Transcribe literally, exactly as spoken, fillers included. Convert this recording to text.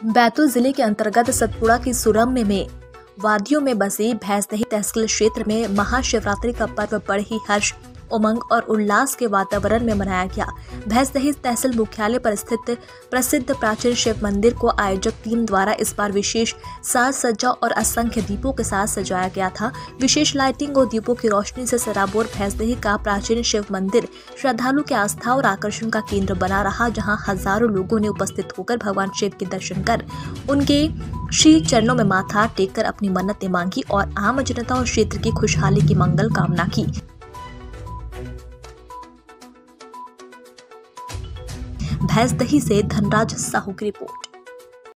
बैतूल जिले के अंतर्गत सतपुड़ा की सुरम्य में वादियों में बसे भैंसदही तहसील क्षेत्र में महाशिवरात्रि का पर्व बड़े ही हर्ष, उमंग और उल्लास के वातावरण में मनाया गया। भैंसदही तहसील मुख्यालय पर स्थित प्रसिद्ध प्राचीन शिव मंदिर को आयोजक टीम द्वारा इस बार विशेष साज सज्जा और असंख्य दीपों के साथ सजाया गया था। विशेष लाइटिंग और दीपों की रोशनी से सराबोर भैंसदही का प्राचीन शिव मंदिर श्रद्धालु की आस्था और आकर्षण का केंद्र बना रहा, जहां हजारों लोगों ने उपस्थित होकर भगवान शिव के दर्शन कर उनके श्री चरणों में माथा टेककर अपनी मन्नतें मांगी और आम जनता और क्षेत्र की खुशहाली की मंगल कामना की। भैंसदही से धनराज साहू की रिपोर्ट।